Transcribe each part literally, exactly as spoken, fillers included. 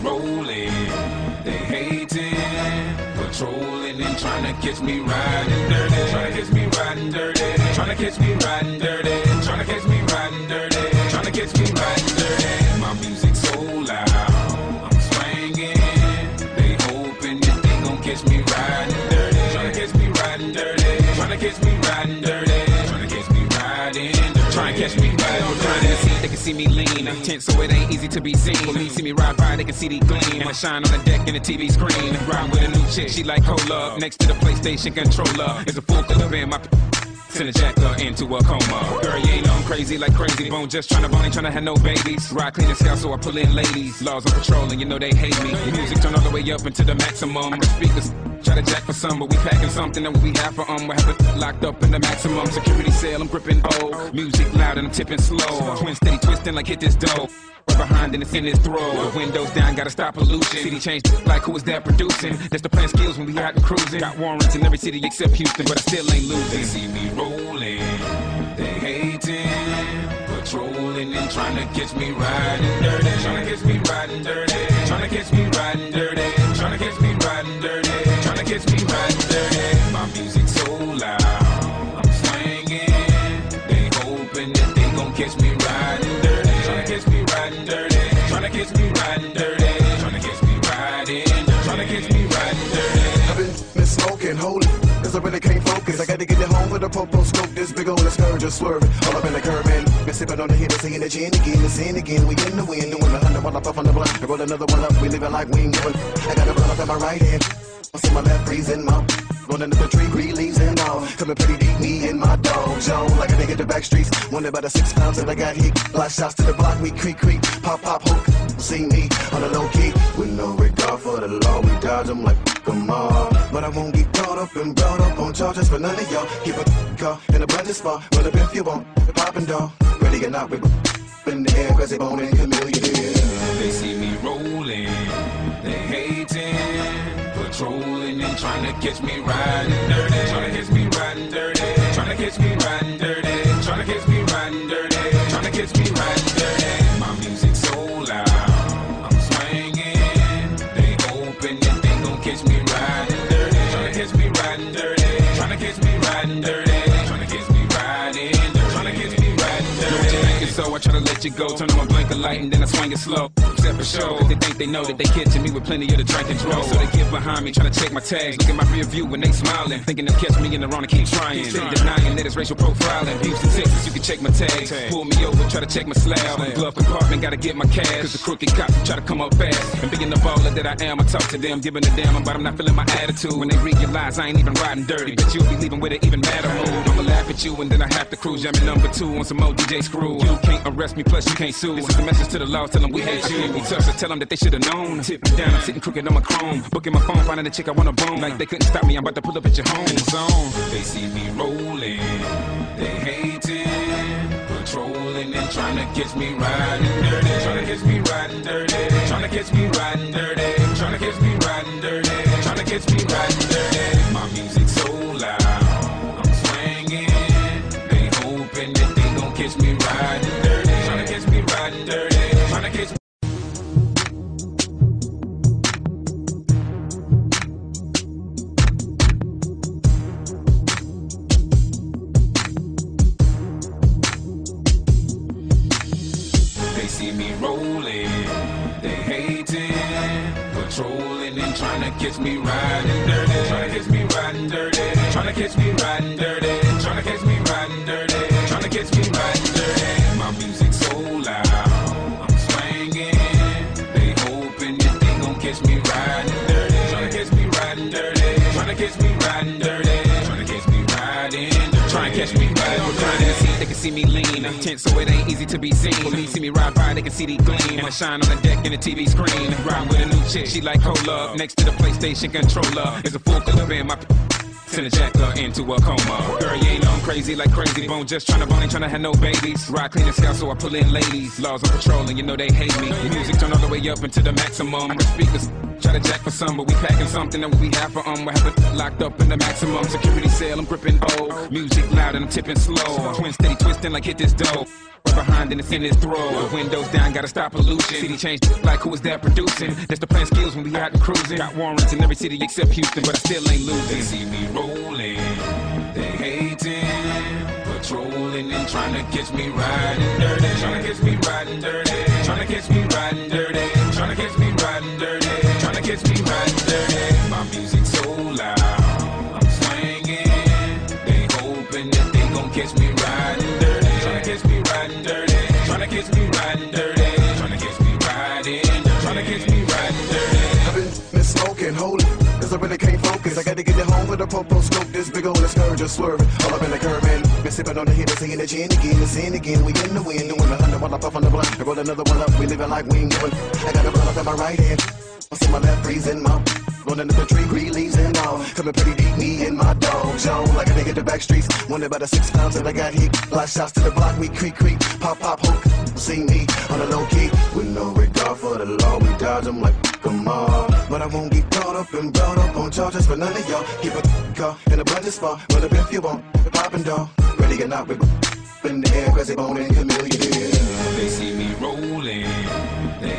rolling, they hating, patrolling and trying to catch me riding dirty, trying to catch me riding dirty, trying to catch me riding dirty, trying to catch me riding dirty, trying to catch me riding dirty. My music's so loud, I'm swinging, they hoping that they gon' catch me riding dirty, trying to catch me riding dirty, trying to catch me riding dirty, trying to catch me riding dirty, trying to catch me riding dirty. They can see me lean, tense so it ain't easy to be seen. For me, see me ride by, they can see the gleam. And I shine on the deck in the T V screen. Ride with a new chick, she like cola. Next to the PlayStation controller is a full clip in my send a jacker into a coma. Girl, you ain't know I'm crazy like Crazy Bone. Just tryna bone, ain't tryna have no babies. Ride clean and scout, so I pull in ladies. Laws on patrol, and you know they hate me. The music turn all the way up into the maximum. The speakers try to jack for some, but we packing something that we have for um. We have it locked up in the maximum security cell. I'm gripping old music loud and I'm tipping slow. Twin steady twisting like hit this dough. Right behind and it's in his throat. Windows down, gotta stop pollution. City changed like who is that producing? That's the plan skills when we out and cruising. Got warrants in every city except Houston, but I still ain't losing. They see me rolling, they hating, patrolling and trying to catch me riding dirty, trying to catch me riding dirty, trying to catch me riding dirty, trying to catch me riding dirty, trying to catch me riding dirty. My music's so loud, I'm swinging, they hoping that they gon' catch me riding dirty, trying to catch me riding dirty, trying to catch me riding dirty, trying to catch me riding dirty, trying to catch me riding dirty. I've been, been smoking, holy, cause I really can't focus. I gotta get it home with a popo scope, this big ol' scourge just swerving. All up in the curb and been sipping on the hit and seeing the gin again, the sin again. We in the wind, doing a hundred while I puff on the blunt. I roll another one up, we living like we ain't giving. I got a blunt up in my right hand, I see my left freezing mouth. Rolling up the tree, green leaves and all. Coming pretty deep, me and my dog Joe. Like a nigga the back streets. Wonder about the six pounds that I got hit. Block shots to the block, we creak, creak. Pop, pop, hook. See me on the low key. With no regard for the law, we dodge them like come on. But I won't get caught up and brought up on charges for none of y'all. Keep a car in a budget spot. Run up if you want. Poppin' dog. Ready or not, we in the air. Cause they bone and chameleon. They see me rolling, they hating, patrolling and trying to catch me riding dirty, trying to catch me riding dirty, trying to catch me riding dirty, trying to catch me riding dirty, trying to catch me riding dirty. My music's so loud, I'm swinging, they hoping that they gon' catch me riding dirty, trying to catch me riding dirty, trying to catch me riding dirty, trying to catch me riding dirty, trying to catch me riding dirty. So I try to let you go, turn on my blinker light and then I swing it slow. Except for show, cause they think they know that they catching me with plenty of the drink and draw. So they get behind me, trying to check my tags. Look at my rear view when they smiling, thinking they'll catch me in the wrong and keep trying. Steady denying that it's racial profiling. Houston, Texas, you can check my tags. Pull me over, try to check my slab. Glove compartment, gotta get my cash. Cause the crooked cops try to come up fast. And being the baller that I am, I talk to them, giving a damn, but I'm not feeling my attitude. When they realize I ain't even riding dirty, but you'll be leaving with an even madder mood. I'ma laugh at you and then I have to cruise. Jamming number two on some more D J screw. You can't arrest me, plus you can't sue. This is the message to the laws, tell them we hate you. We tough, so tell them that they should've known. Tip me down, I'm sitting crooked on my chrome. Booking my phone, finding a chick I wanna bone. Like they couldn't stop me, I'm about to pull up at your home zone. They see me rolling, they hating, patrolling and trying to catch me riding dirty, trying to catch me riding dirty, trying to catch me riding dirty, trying to catch me riding dirty, trying to catch me riding dirty. My music's so loud, I'm swinging, they hoping that they gon' catch me riding dirty, trying to catch me riding dirty, trying to catch me. They see me rolling, they hating, patrolling and trying to catch me riding dirty, trying to catch me riding dirty, trying to catch me riding dirty, trying to catch me riding dirty, trying to catch me riding dirty. My music's so loud, I'm swinging, they hoping that they gon' catch me riding dirty, trying to catch me riding dirty, trying to catch me riding dirty, trying to catch me riding dirty, trying to catch me riding dirty. They can see me lean, tense so it ain't easy to be seen. For me, see me ride by, they can see the gleam. And I shine on the deck in the T V screen. Ride with a new chick, she like cola. Next to the PlayStation controller is a full clip in my send a jacker into a coma. Girl, you ain't know I'm crazy like Crazy Bone. Just tryna bone, ain't tryna have no babies. Ride clean and scout, so I pull in ladies. Laws on patrol, and you know they hate me. The music turn all the way up into the maximum. The speakers try to jack for some, but we packing something that we have for um. We have it locked up in the maximum security cell. I'm gripping old music loud and I'm tipping slow. Twin steady twisting like hit this dough. Right behind and it's in his throat. The windows down, gotta stop pollution. City changed like who is that producing? That's the plan skills when we out and cruising. Got warrants in every city except Houston, but I still ain't losing. They see me rolling, they hating, patrolling and trying to catch me riding dirty. Trying to catch me riding dirty. Trying to catch me riding dirty. Trying to catch me riding dirty. Trying to catch me riding dirty. My music so loud, I'm swinging. They hoping that they gon' catch me riding dirty. Trying to catch me riding dirty. Trying to catch me riding dirty. Trying to catch me riding dirty. Trying to catch me riding dirty. I've been, been smoking, holy, cause I really can't focus. I gotta get it home with a popo scope. This big old scourge just swerving all up in the curb, man. Been sipping on the hit and saying the gin again, the sin again. We in the wind, doing a hundred while I puff on the blunt. I roll another one up, we living like we ain't doing. I got a blunt up in my right hand, I see my left freezing mouth. Rolling up the tree, green leaves and all. Coming pretty deep, me and my dog zone. Like a nigga the back streets. Wonder about the six pounds that I got hit. Block shots to the block, we creak, creak. Pop, pop, hook. See me on the low key. With no regard for the law, we dodge them like come on. But I won't get caught up and brought up on charges for none of y'all. Keep a car in a budget spot. Run up if you want. Poppin' dog. Ready or not, we in the air, cause they bone and chameleon. They see me rolling, they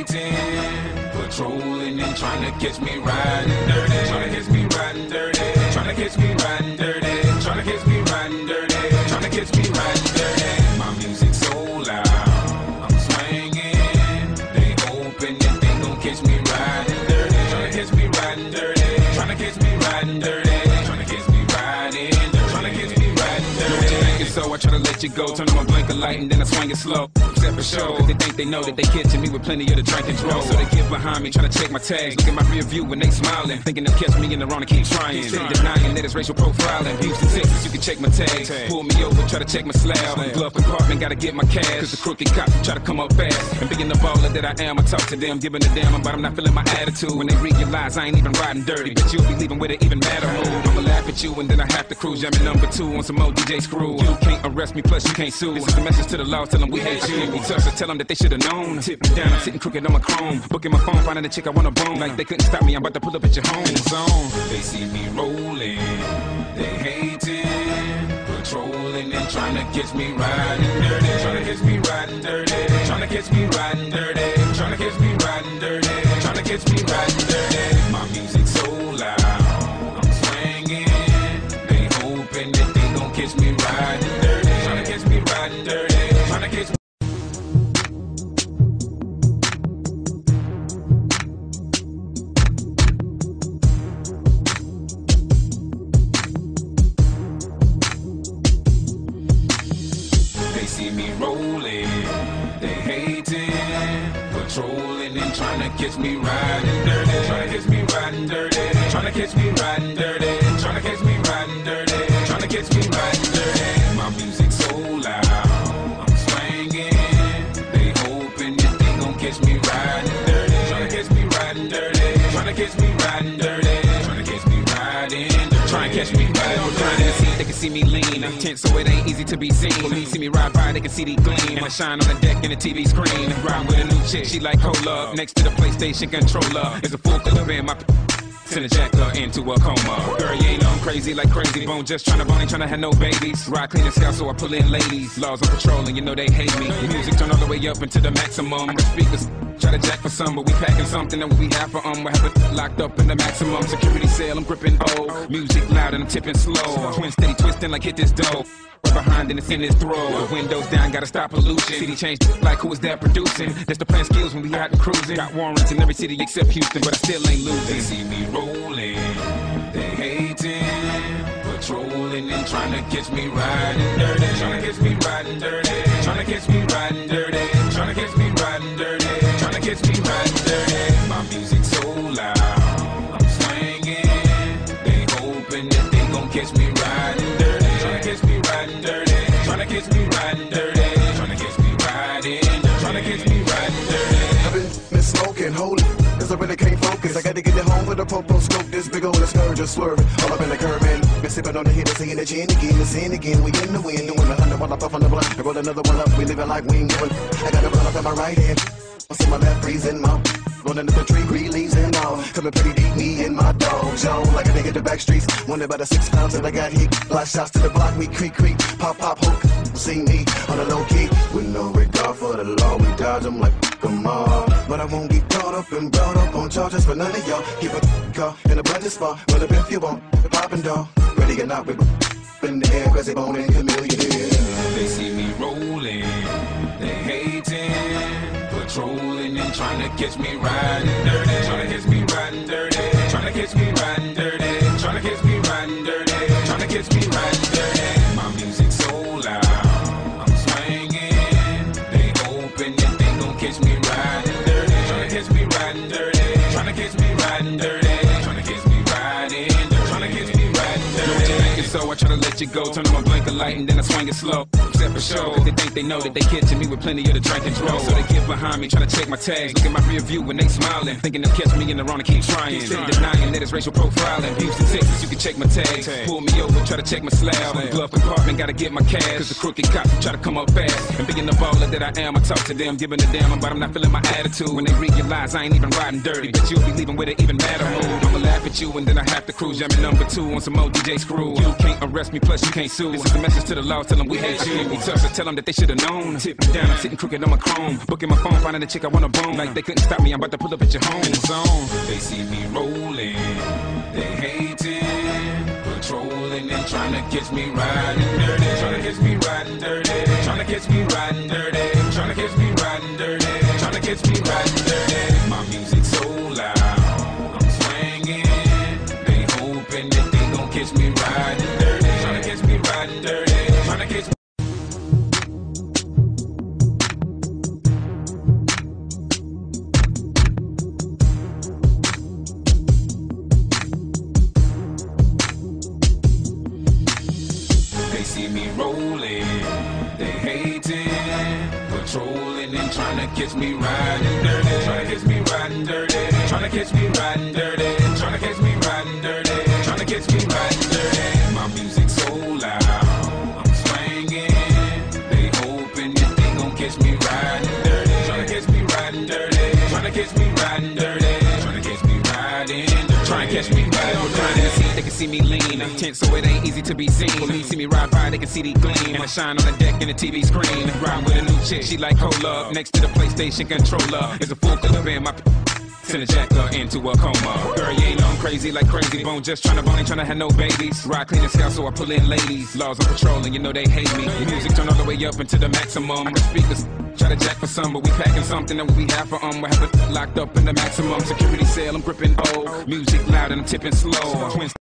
hating, patrolling and trying to catch me riding dirty. Trying to catch me riding dirty. Trying to catch me riding dirty. Trying to catch me riding dirty. Trying to catch me riding dirty. My music so loud, I'm swinging. They hoping that they gon' catch me riding dirty. Trying to catch me riding dirty. Trying to catch me riding dirty. Trying to catch me riding dirty. Trying to catch me riding dirty. So I try to let you go, turn on my blinker light and then I swing it slow. Except for show, cause they think they know that they catching me with plenty of the drink and draw. So they get behind me, trying to check my tags. Look at my rear view when they smiling, thinking they'll catch me in the wrong and keep trying. Steady denying that it's racial profiling. Houston, Texas, you can check my tags. Pull me over, try to check my slab. Glove compartment, gotta get my cash. Cause the crooked cops try to come up fast. And being the baller that I am, I talk to them, giving a damn, but I'm not feeling my attitude. When they realize I ain't even riding dirty, but you'll be leaving with it even matter move. I'ma laugh at you and then I have to cruise. Jamming number two on some old D J screw. You can't arrest me, plus you can't sue. This is the message to the law, tell them we hate you. We touch to tell them that they should've known. Tip me down, I'm sitting crooked on my chrome. Booking my phone, finding a chick I wanna bone. Like they couldn't stop me, I'm about to pull up at your home. In the zone. They see me rolling, they hating, patrolling and trying to catch me riding dirty. Trying to catch me riding dirty. Trying to catch me riding dirty. Trying to catch me riding dirty. Trying to catch me riding dirty. My music so loud, I'm swinging. They hoping that they gon' catch me riding dirty. Trying to catch me riding dirty. Trying to catch me. They see me rolling, they hating, patrolling and trying to catch me riding dirty. Trying to catch me riding dirty. Trying to catch me riding dirty. Trying to catch me riding dirty. Trying to catch me riding dirty. My music so loud, I'm swinging. They hoping that they gon' catch me riding dirty. Trying to catch me riding dirty. Trying to catch me riding dirty. Trying to catch me riding dirty. Trying to catch me riding dirty. They can see me lean, I'm tense so it ain't easy to be seen. Police see me ride by, they can see the gleam. And I shine on the deck in the T V screen. Ride with a new chick, she like cola. Next to the PlayStation controller is a full clip in my send a jacker into a coma. Girl, you ain't know I'm crazy like crazy bone. Just tryna bone, ain't tryna have no babies. Ride clean and scout, so I pull in ladies. Laws on patrol, and you know they hate me. Music turn all the way up into the maximum. I can speak this, try to jack for some, but we packing something that we have for um. We have it locked up in the maximum security cell. I'm gripping old, music loud and I'm tipping slow. Twin steady twisting like hit this dope. Right behind and it's in his throat. The windows down, gotta stop pollution. City changed like who is that producing? That's the plan skills when we out and cruising. Got warrants in every city except Houston, but I still ain't losing. They see me rolling, they hating, patrolling and trying to catch me riding dirty. Trying to catch me riding dirty. Trying to catch me riding dirty. Trying to catch me riding dirty. Trying to catch me riding dirty. My music so loud, I'm swinging. They hoping that they gon' catch me riding dirty. Trying to catch me riding dirty. Trying to catch me riding dirty. Trying to catch me riding dirty. Trying to catch me riding dirty. I've been, been smoking, holy, cause I really can't focus. I gotta get it home with a popo scope. This big old scourge just swerving all up in the curb, man. Been sipping on the hit and saying the gin again, the sin again. We in the wind, doing a hundred while I puff on the blunt. I roll another one up, we living like we ain't doing. I got a blunt up in my right hand, I see my left freezing mouth. Rolling up the tree, green leaves and all. Coming pretty deep, me and my dog mojo, like a nigga in the back streets. Wonder about the six pounds that I got heat. Block shots to the block, we creak creak. Pop pop hook, see me on the low key. With no regard for the law, we dodge them like come on. But I won't get caught up and brought up on charges for none of y'all. Keep a car in a bunch of spot. Run up if you want, poppin' dog. Ready or not, we in the air, cause they bone and chameleon. They see me rolling, they hating, patrolling and trying to catch me riding dirty, trying to catch me riding dirty, trying to catch me riding dirty, trying to catch me riding dirty, trying to catch me riding dirty. My music's so loud, I'm swinging, they hoping that they gon' catch me riding dirty, trying to catch me riding dirty, trying to catch me riding dirty, trying to catch me riding dirty, trying to catch me riding dirty. So I try to let you go, turn on my blinker light and then I swing it slow. Except for show, cause they think they know that they catching me with plenty of the drink and draw. So they get behind me, try to check my tags, look at my rear view when they smiling, thinking they'll catch me in the wrong and keep trying. Steady denying that it's racial profiling. Houston, Texas, you can check my tags. Pull me over, try to check my slab. Glove compartment, gotta get my cash, cause the crooked cops try to come up fast. And being the baller that I am, I talk to them, giving a damn, but I'm not feeling my attitude. When they realize I ain't even riding dirty, but you'll be leaving with an even madder mood. I'ma laugh at you and then I have to cruise. Jamming number two on some old D J screw. You can't arrest me, plus you can't sue. This is the message to the law, tell them we hate you. We touch, so tell them that they should've known. Tip me down, I'm sitting crooked on my chrome. Booking my phone, finding a chick I wanna bone. Like they couldn't stop me, I'm about to pull up at your home. In the zone. They see me rolling, they hating, patrolling and trying to catch me riding dirty, trying to catch me riding dirty, trying to catch me riding dirty, trying to catch me riding dirty, trying to catch me riding dirty. My music's so loud, I'm swinging, they hoping that they gon' catch me riding dirty, trying to catch me riding dirty, trying to catch me. They see me rolling, they hating, patrolling and trying to catch me riding dirty, trying to catch me riding dirty, trying to catch me riding dirty, trying to catch me riding dirty, trying to catch me riding dirty. My music's so loud, I'm swinging, they hoping that they gon' catch me riding dirty, trying to catch me riding dirty, trying to catch me riding dirty, trying to catch me riding dirty, trying to catch me riding dirty. They can see me lean, tense so it ain't easy to be seen. When they see me ride by, they can see the gleam. And I shine on the deck in the T V screen. Ride with a new chick, she like hold up. Next to the PlayStation controller is a full clip in my send a jacker into a coma. Girl, you ain't know I'm crazy like crazy bone. Just tryna bone, ain't tryna have no babies. Ride clean as hell, so I pull in ladies. Laws on patrol, and you know they hate me. The music turn all the way up into the maximum. I got speakers, try to jack for some, but we packing something that we have for um. We have it locked up in the maximum security cell. I'm gripping old music loud and I'm tipping slow. Twins